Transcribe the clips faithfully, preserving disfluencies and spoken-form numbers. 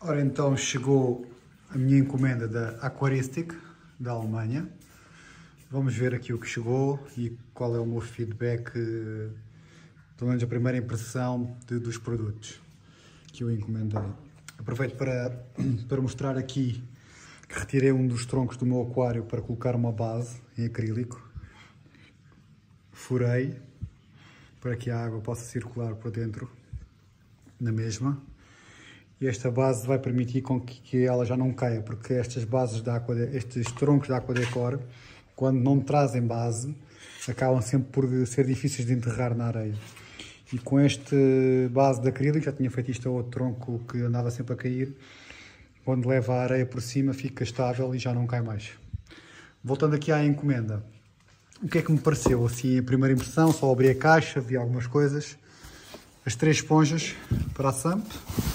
Ora, então chegou a minha encomenda da Aquaristic, da Alemanha. Vamos ver aqui o que chegou e qual é o meu feedback, pelo menos a primeira impressão de, dos produtos que eu encomendei. Aproveito para, para mostrar aqui que retirei um dos troncos do meu aquário para colocar uma base em acrílico. Furei para que a água possa circular por dentro na mesma. E esta base vai permitir com que, que ela já não caia, porque estas bases de aqua, estes troncos de Aquadecor, quando não trazem base, acabam sempre por ser difíceis de enterrar na areia. E com este base de acrílico, já tinha feito isto a outro tronco que andava sempre a cair, quando leva a areia por cima fica estável e já não cai mais. Voltando aqui à encomenda, o que é que me pareceu? Assim, a primeira impressão, só abri a caixa, vi algumas coisas. As três esponjas para a S A M P.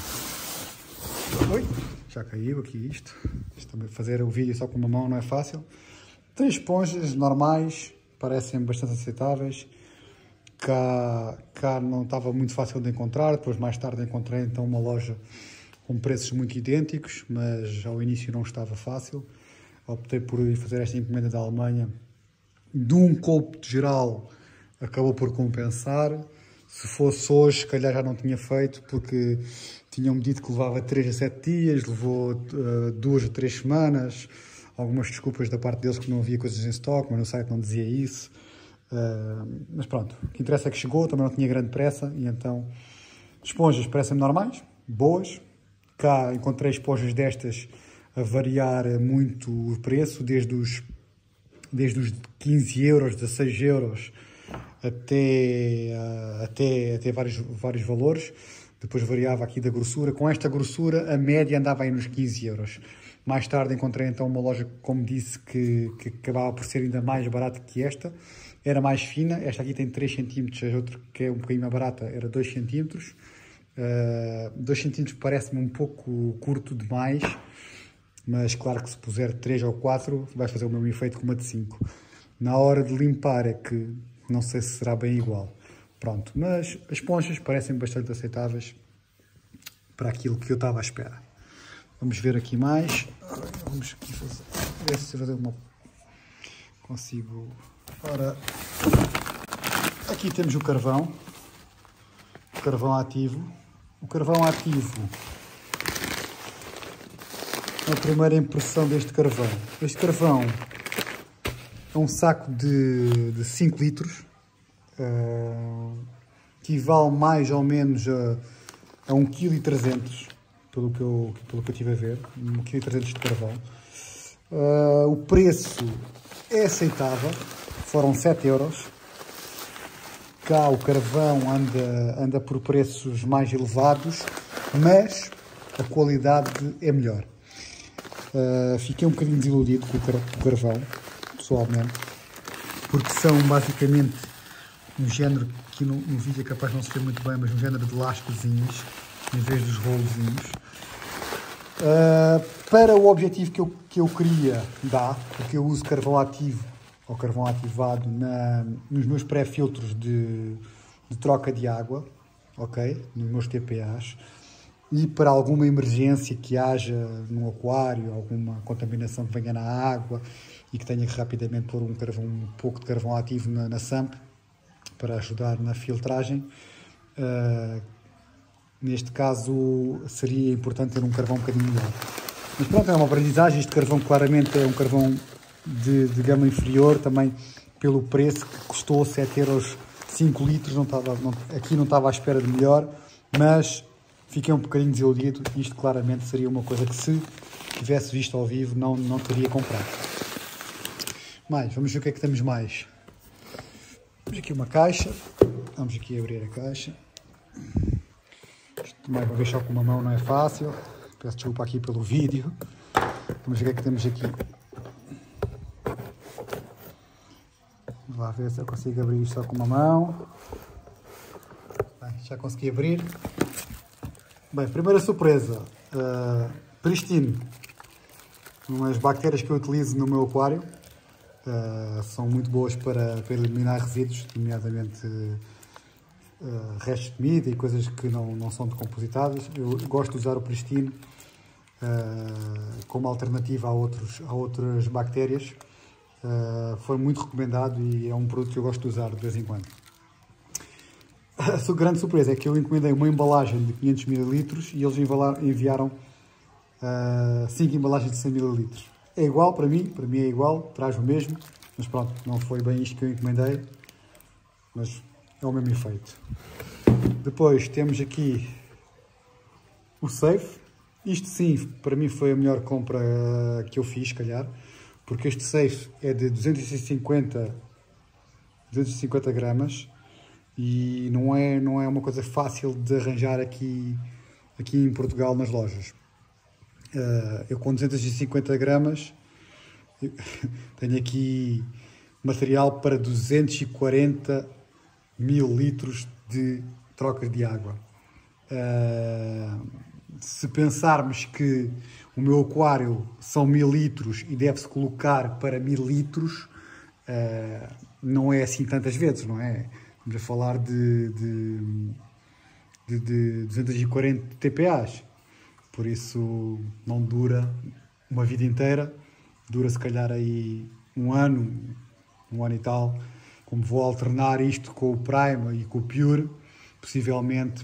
Oi, já caiu aqui isto. isto também, fazer o vídeo só com uma mão não é fácil. Três esponjas normais, parecem bastante aceitáveis. Cá, cá não estava muito fácil de encontrar, depois mais tarde encontrei então uma loja com preços muito idênticos, mas ao início não estava fácil. Optei por fazer esta encomenda da Alemanha. De um cômputo geral acabou por compensar. Se fosse hoje, se calhar já não tinha feito, porque tinham-me dito que levava três a sete dias, levou uh, duas a três semanas. Algumas desculpas da parte deles que não havia coisas em stock, mas no site não dizia isso. Uh, mas pronto, o que interessa é que chegou, também não tinha grande pressa, e então esponjas parecem-me normais, boas. Cá encontrei esponjas destas a variar muito o preço, desde os, desde os quinze euros, dezasseis euros, até, uh, até, até vários, vários valores. Depois variava aqui da grossura. Com esta grossura, a média andava aí nos quinze euros. Mais tarde encontrei então uma loja, como disse, que, que acabava por ser ainda mais barata que esta. Era mais fina. Esta aqui tem três centímetros, a outra, que é um bocadinho mais barata, era dois centímetros. Uh, dois centímetros parece-me um pouco curto demais, mas claro que se puser três ou quatro vai fazer o mesmo efeito que uma de cinco. Na hora de limpar é que não sei se será bem igual. Pronto, mas as esponjas parecem bastante aceitáveis para aquilo que eu estava à espera. Vamos ver aqui mais. Vamos aqui fazer, ver se fazer uma... consigo... Ora, aqui temos o carvão. O carvão ativo. O carvão ativo. A primeira impressão deste carvão. Este carvão é um saco de, de cinco litros. Uh, equivale mais ou menos a, a um vírgula trezentos quilos, pelo que eu, pelo que eu estive a ver, um vírgula trezentos quilos de carvão. Uh, o preço é aceitável, foram sete euros. Cá o carvão anda, anda por preços mais elevados, mas a qualidade é melhor. Uh, fiquei um bocadinho desiludido com o, car com o carvão, pessoalmente, porque são basicamente um género que no, no vídeo é capaz de não se ver muito bem, mas um género de lascozinhos em vez dos rolozinhos. Uh, para o objetivo que eu, que eu queria, dá, porque eu uso carvão ativo ou carvão ativado na, nos meus pré-filtros de, de troca de água, ok? Nos meus T P As. E para alguma emergência que haja no aquário, alguma contaminação que venha na água e que tenha que rapidamente pôr um, carvão, um pouco de carvão ativo na, na S A M P, para ajudar na filtragem. Uh, neste caso seria importante ter um carvão um bocadinho melhor. Mas pronto, é uma aprendizagem. Este carvão claramente é um carvão de, de gama inferior, também pelo preço que custou sete euros, cinco litros, não estava, não, aqui não estava à espera de melhor, mas fiquei um bocadinho desiludido. Isto claramente seria uma coisa que, se tivesse visto ao vivo, não, não teria comprado. Mais, vamos ver o que é que temos mais. Temos aqui uma caixa, vamos aqui abrir a caixa. Isto, mais uma vez, só com uma mão não é fácil. Peço desculpa aqui pelo vídeo. Vamos ver o que é que temos aqui. Vamos lá ver se eu consigo abrir isto só com uma mão. Bem, já consegui abrir. Bem, primeira surpresa. Uh, Pristine. Umas bactérias que eu utilizo no meu aquário. Uh, são muito boas para, para eliminar resíduos, nomeadamente uh, restos de comida e coisas que não, não são decompositadas. Eu gosto de usar o Pristine uh, como alternativa a, outros, a outras bactérias. Uh, foi muito recomendado e é um produto que eu gosto de usar de vez em quando. A grande surpresa é que eu encomendei uma embalagem de quinhentos mililitros e eles enviaram uh, cinco embalagens de cem mililitros. É igual para mim, para mim é igual, traz o mesmo, mas pronto, não foi bem isto que eu encomendei, mas é o mesmo efeito. Depois temos aqui o safe. Isto sim, para mim foi a melhor compra que eu fiz, se calhar, porque este safe é de duzentos e cinquenta gramas e não é, não é uma coisa fácil de arranjar aqui, aqui em Portugal nas lojas. Uh, eu com duzentos e cinquenta gramas tenho aqui material para duzentos e quarenta mil litros de trocas de água. Uh, se pensarmos que o meu aquário são mil litros e deve-se colocar para mil litros, uh, não é assim tantas vezes, não é? Estamos a falar de, de, de, de duzentos e quarenta T P As, por isso não dura uma vida inteira, dura se calhar aí um ano, um ano e tal. Como vou alternar isto com o Prime e com o Pure, possivelmente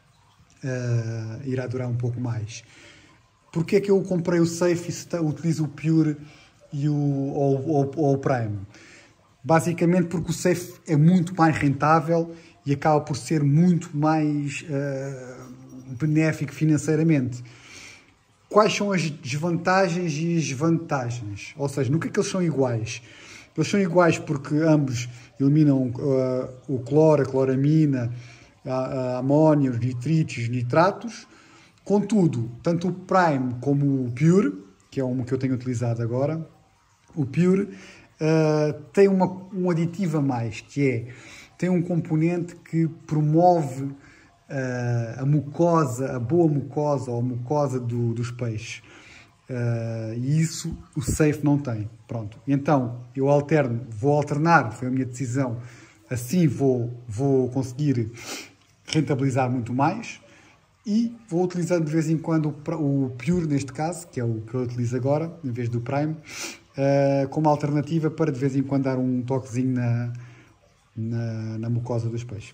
uh, irá durar um pouco mais. Porquê é que eu comprei o Safe e utilizo o Pure e o, ou, ou, ou o Prime? Basicamente porque o Safe é muito mais rentável e acaba por ser muito mais uh, benéfico financeiramente. Quais são as desvantagens e as vantagens? Ou seja, no que é que eles são iguais? Eles são iguais porque ambos eliminam uh, o cloro, a cloramina, a, a amónia, os nitritos, os nitratos. Contudo, tanto o Prime como o Pure, que é um que eu tenho utilizado agora, o Pure uh, tem uma, um aditivo a mais, que é, tem um componente que promove uh, a mucosa, a boa mucosa ou a mucosa do, dos peixes. Uh, e isso o Safe não tem. Pronto. Então eu alterno, vou alternar, foi a minha decisão. Assim vou, vou conseguir rentabilizar muito mais e vou utilizar de vez em quando o, o Pure, neste caso, que é o que eu utilizo agora, em vez do Prime, uh, como alternativa para de vez em quando dar um toquezinho na, na, na mucosa dos peixes.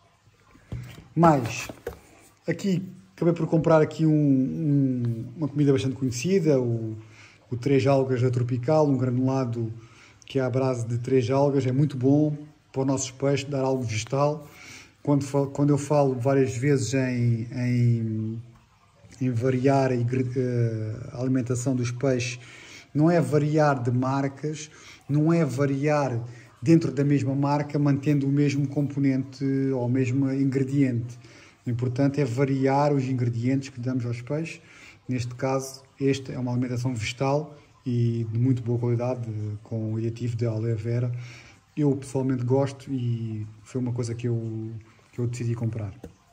Mas aqui acabei por comprar aqui um, um, uma comida bastante conhecida, o, o três algas da Tropical, um granulado que é à base de três algas, é muito bom para os nossos peixes, dar algo vegetal. Quando, quando eu falo várias vezes em, em, em variar a, a alimentação dos peixes, não é variar de marcas, não é variar dentro da mesma marca, mantendo o mesmo componente ou o mesmo ingrediente. O importante é variar os ingredientes que damos aos peixes. Neste caso, esta é uma alimentação vegetal e de muito boa qualidade, com o aditivo de aloe vera. Eu pessoalmente gosto e foi uma coisa que eu, que eu decidi comprar.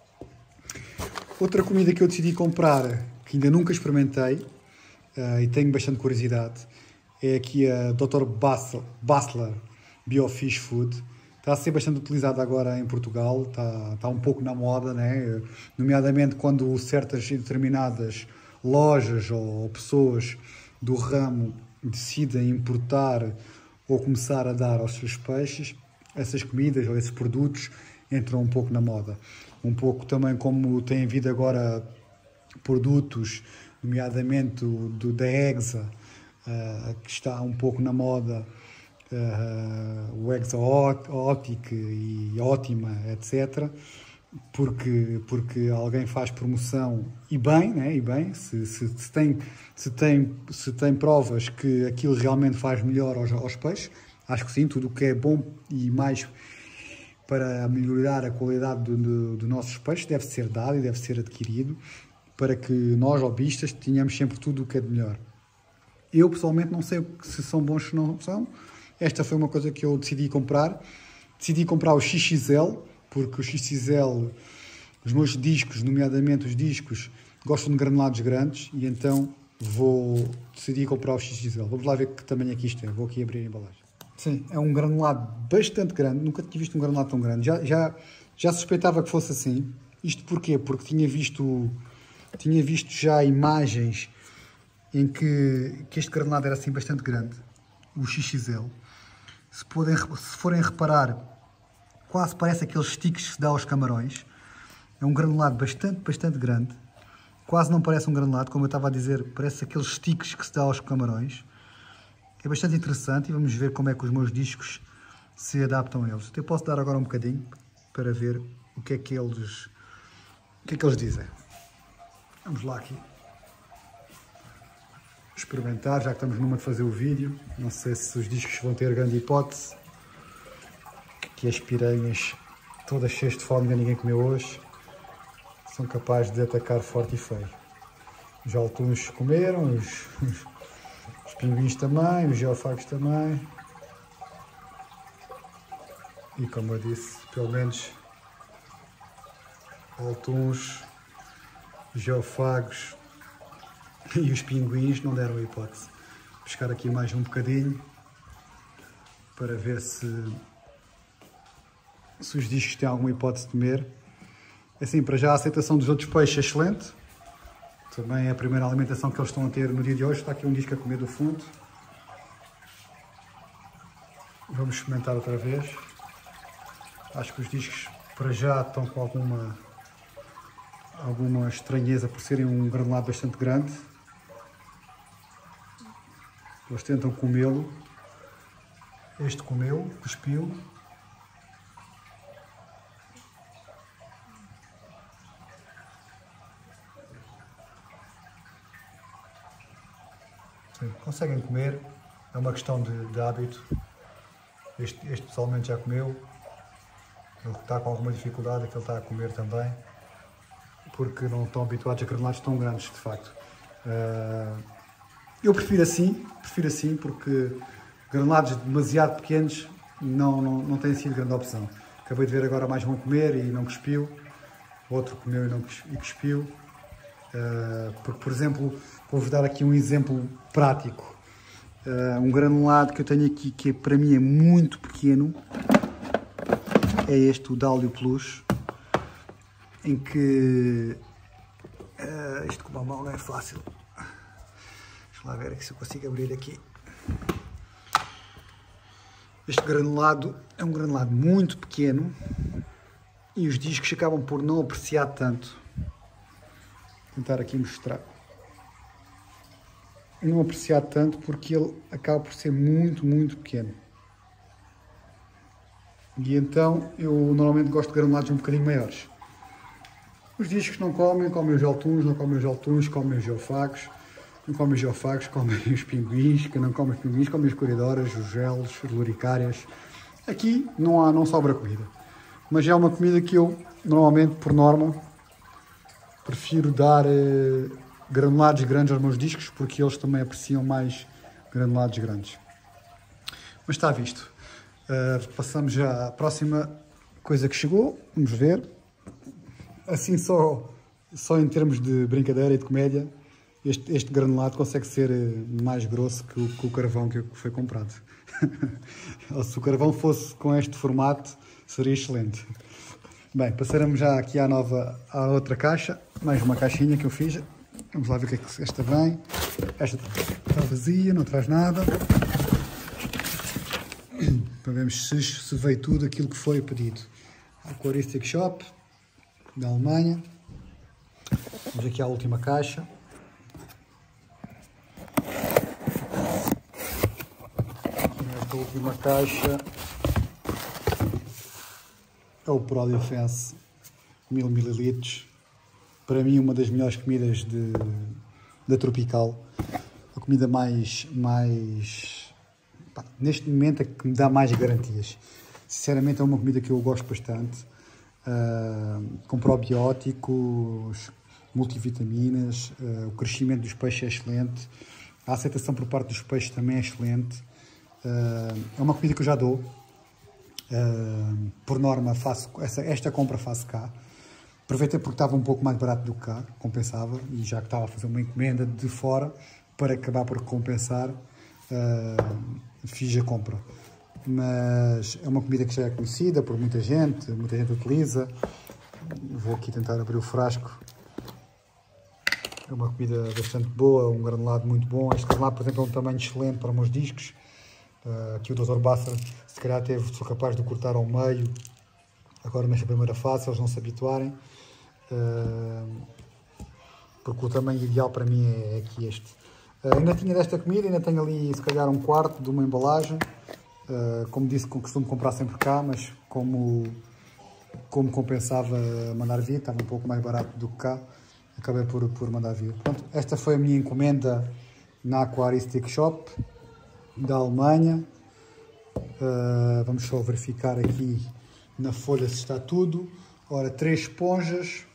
Outra comida que eu decidi comprar, que ainda nunca experimentei uh, e tenho bastante curiosidade, é aqui a doutor Basler Biofish Food. Está a ser bastante utilizada agora em Portugal, está, está um pouco na moda, né? Nomeadamente quando certas determinadas lojas ou pessoas do ramo decidem importar ou começar a dar aos seus peixes, essas comidas ou esses produtos entram um pouco na moda. Um pouco também como tem havido agora produtos, nomeadamente do, da Exa, uh, que está um pouco na moda, Uh, o Exotic e Ótima, etcétera. Porque, porque alguém faz promoção e bem, né? E bem, se, se, se, tem, se, tem, se tem provas que aquilo realmente faz melhor aos, aos peixes, acho que sim, tudo o que é bom e mais para melhorar a qualidade dos do, do nossos peixes deve ser dado e deve ser adquirido para que nós, lobistas, tenhamos sempre tudo o que é de melhor. Eu, pessoalmente, não sei se são bons ou não são. Esta foi uma coisa que eu decidi comprar. Decidi comprar o X X L, porque o X X L, os meus discos, nomeadamente os discos, gostam de granulados grandes e então vou decidir comprar o X X L. Vamos lá ver que tamanho é que isto é. Vou aqui abrir a embalagem. Sim, é um granulado bastante grande. Nunca tinha visto um granulado tão grande. Já, já, já suspeitava que fosse assim. Isto porquê? Porque tinha visto, tinha visto já imagens em que, que este granulado era assim bastante grande, o X X L. Se, podem, se forem reparar, quase parece aqueles sticks que se dá aos camarões. É um granulado bastante, bastante grande. Quase não parece um granulado, como eu estava a dizer, parece aqueles sticks que se dá aos camarões. É bastante interessante e vamos ver como é que os meus discos se adaptam a eles. Eu posso dar agora um bocadinho para ver o que é que eles, o que é que eles dizem. Vamos lá aqui experimentar, já que estamos numa de fazer o vídeo. Não sei se os discos vão ter grande hipótese. Que as piranhas, todas cheias de fome, ninguém comeu hoje, são capazes de atacar forte e feio. Os Jaltuns comeram, os, os, os pinguins também, os geofagos também. E como eu disse, pelo menos Jaltuns, geofagos e os pinguins não deram hipótese. Vou buscar aqui mais um bocadinho para ver se, se os discos têm alguma hipótese de comer. Assim, para já a aceitação dos outros peixes é excelente. Também é a primeira alimentação que eles estão a ter no dia de hoje. Está aqui um disco a comer do fundo. Vamos experimentar outra vez. Acho que os discos para já estão com alguma, alguma estranheza por serem um granulado bastante grande. Eles tentam comê-lo. Este comeu, cuspiu. Sim, conseguem comer, é uma questão de, de hábito. Este, este pessoalmente já comeu. Ele está com alguma dificuldade, aquele está a comer também, porque não estão habituados a granulados tão grandes, de facto. Uh, eu prefiro assim, prefiro assim, porque granulados demasiado pequenos não, não, não têm sido grande opção. Acabei de ver agora mais um a comer e não cuspiu, outro comeu e não cuspiu. Uh, porque, por exemplo, vou-vos dar aqui um exemplo prático. Uh, um granulado que eu tenho aqui, que para mim é muito pequeno, é este, o Dálio Plus, em que uh, isto com uma mão não é fácil. Deixa lá ver se eu consigo abrir aqui. Este granulado é um granulado muito pequeno e os discos acabam por não apreciar tanto. Vou tentar aqui mostrar. Não apreciar tanto porque ele acaba por ser muito, muito pequeno. E então eu normalmente gosto de granulados um bocadinho maiores. Os discos não comem, comem os Jaltuns, não comem os Jaltuns, comem os geofagos. Não comem os geofagos, comem os pinguins, que não comem os pinguins, comem as coridoras, os gelos, as luricárias. Aqui não, há, não sobra comida. Mas é uma comida que eu, normalmente, por norma, prefiro dar eh, granulados grandes aos meus discos, porque eles também apreciam mais granulados grandes. Mas está visto. Uh, passamos já à próxima coisa que chegou. Vamos ver. Assim, só, só em termos de brincadeira e de comédia, este, este granulado consegue ser mais grosso que o, que o carvão que foi comprado. Se o carvão fosse com este formato, seria excelente. Bem, passaremos já aqui à nova, à outra caixa. Mais uma caixinha que eu fiz. Vamos lá ver o que é que esta vem. Esta está vazia, não traz nada. Para vermos se, se veio tudo aquilo que foi pedido. Aquaristic Shop, da Alemanha. Vamos aqui à última caixa. Esta última caixa é o Pro Defense mil mililitros. Para mim, uma das melhores comidas de, da Tropical. A comida mais... mais pá, neste momento é que me dá mais garantias. Sinceramente é uma comida que eu gosto bastante. Uh, com probióticos, multivitaminas, uh, o crescimento dos peixes é excelente. A aceitação por parte dos peixes também é excelente. Uh, é uma comida que eu já dou. Uh, por norma, faço essa, esta compra faço cá. Aproveitei porque estava um pouco mais barato do que cá, compensava, e já que estava a fazer uma encomenda de fora, para acabar por compensar, uh, fiz a compra. Mas é uma comida que já é conhecida por muita gente, muita gente utiliza. Vou aqui tentar abrir o frasco. é uma comida bastante boa, um granulado muito bom. Este granulado, por exemplo, é um tamanho excelente para os meus discos. Uh, aqui o doutor Basser, se calhar teve, sou capaz de cortar ao meio, agora nesta primeira fase, se eles não se habituarem. Uh, porque o tamanho ideal para mim é, é aqui este. Uh, ainda tinha desta comida, ainda tenho ali se calhar um quarto de uma embalagem. Uh, como disse, costumo comprar sempre cá, mas como, como compensava mandar vir, estava um pouco mais barato do que cá, acabei por, por mandar vir. Pronto, esta foi a minha encomenda na Aquaristic Shop da Alemanha. Uh, vamos só verificar aqui na folha se está tudo. Ora, três esponjas,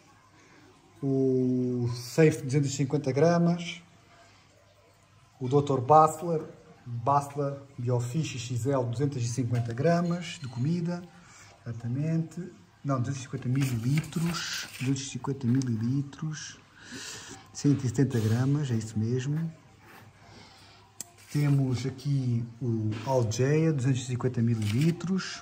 o Safe duzentos e cinquenta gramas, o doutor Basler, Basler Biofish X L duzentos e cinquenta gramas de comida, exatamente, não, duzentos e cinquenta mililitros, duzentos e cinquenta mililitros, cento e setenta gramas, é isso mesmo. Temos aqui o Algaea, duzentos e cinquenta mililitros,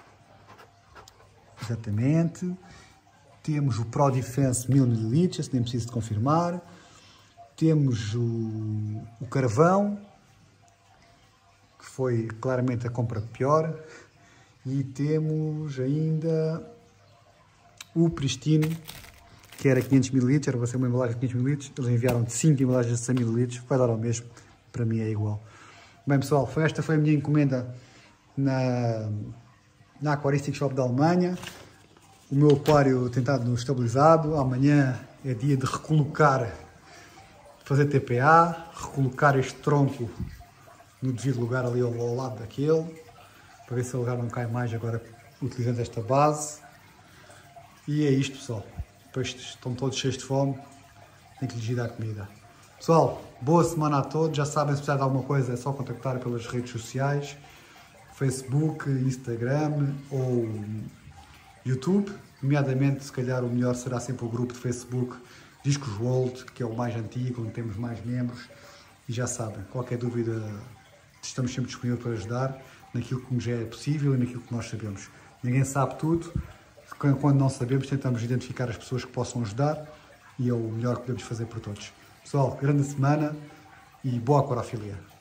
exatamente. Temos o Pro Defense mil mililitros, esse nem preciso de confirmar. Temos o, o carvão, que foi claramente a compra pior. E temos ainda o Pristino, que era quinhentos mililitros, era para ser uma embalagem de quinhentos mililitros. Eles enviaram de cinco embalagens de cem mililitros, vai dar ao mesmo. Para mim é igual. Bem pessoal, foi, esta foi a minha encomenda na, na Aquaristic Shop da Alemanha. O meu aquário tem estado estabilizado. Amanhã é dia de recolocar, fazer T P A, recolocar este tronco no devido lugar ali ao, ao lado daquele, para ver se o lugar não cai mais agora utilizando esta base. E é isto pessoal, depois estão todos cheios de fome, tem que lhes ir dar comida. Pessoal, boa semana a todos. Já sabem, se precisar de alguma coisa é só contactar pelas redes sociais, Facebook, Instagram ou YouTube. Nomeadamente, se calhar o melhor será sempre o grupo de Facebook Discos World, que é o mais antigo, onde temos mais membros. E já sabem, qualquer dúvida estamos sempre disponíveis para ajudar naquilo que nos é possível e naquilo que nós sabemos. Ninguém sabe tudo. Quando não sabemos, tentamos identificar as pessoas que possam ajudar e é o melhor que podemos fazer por todos. Pessoal, grande semana e boa aquariofilia.